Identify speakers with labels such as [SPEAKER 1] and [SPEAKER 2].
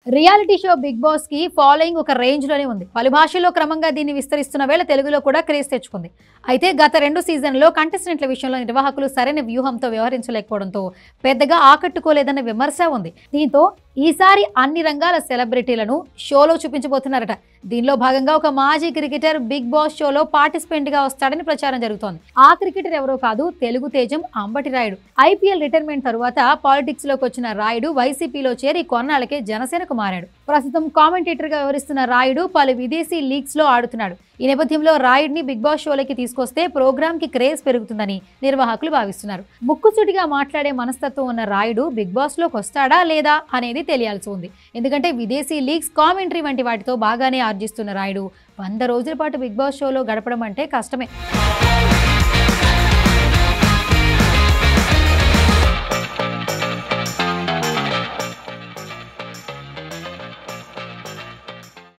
[SPEAKER 1] Reality show Bigg Boss కి following ఒక range లోనే ఉంది. పలు భాషల్లో క్రమంగా దీన్ని విస్తరిస్తున్న వేళ తెలుగులో కూడా క్రేజ్ తెచ్చుకుంది. అయితే గత 2 సీజన్లలో కంటెస్టెంట్ల విషయంలో నిర్వాహకులు సరైన వ్యూహంతో వ్యవహరించలేకపోవడంతో పెద్దగా ఆకట్టుకోలేదన్న విమర్శ ఉంది. దీంతో ఈసారి అన్ని రంగాల సెలబ్రిటీలను షోలో చూపించబోతున్నారట. దీనిలో భాగంగా ఒక మాజీ క్రికెటర్ బిగ్ బాస్ షోలో పార్టిసిపెంట్ గా వస్తాడని ప్రచారం జరుగుతోంది. ఆ క్రికెటర్ ఎవరో కాదు, తెలుగు తేజం అంబటి రాయుడు. ఐపీఎల్ రిటైర్మెంట్ తరువాత పాలిటిక్స్ లోకి వచ్చిన రాయుడు వైసీపీలో చేరి కొన్నాళ్ళకే జనసేనకు మారాడు. ప్రస్తుతం కామెంటేటర్ గా వ్యవహరిస్తున్న రాయుడు పలు విదేశీ లీగ్స్ లో ఆడుతున్నాడు. ఈ నేపథ్యంలో రాయుడిని బిగ్ బాస్ షోలకి తీసుకొస్తే ప్రోగ్రామ్ కి క్రేజ్ పెరుగుతుందని నిర్వాహకులు భావిస్తున్నారు. ముక్కుసూటిగా మాట్లాడే మనస్తత్వం ఉన్న రాయుడు బిగ్ బాస్ లోకి వస్తాడా లేదా అనేది తెలియాల్సి ఉంది. ఎందుకంటే విదేశీ లీగ్స్, కామెంటరీ వంటి వాటితో బాగానే ఆర్జిస్తున్న రాయుడు 100 రోజుల పాటు బిగ్ బాస్ షోలో గడపడం అంటే కష్టమే.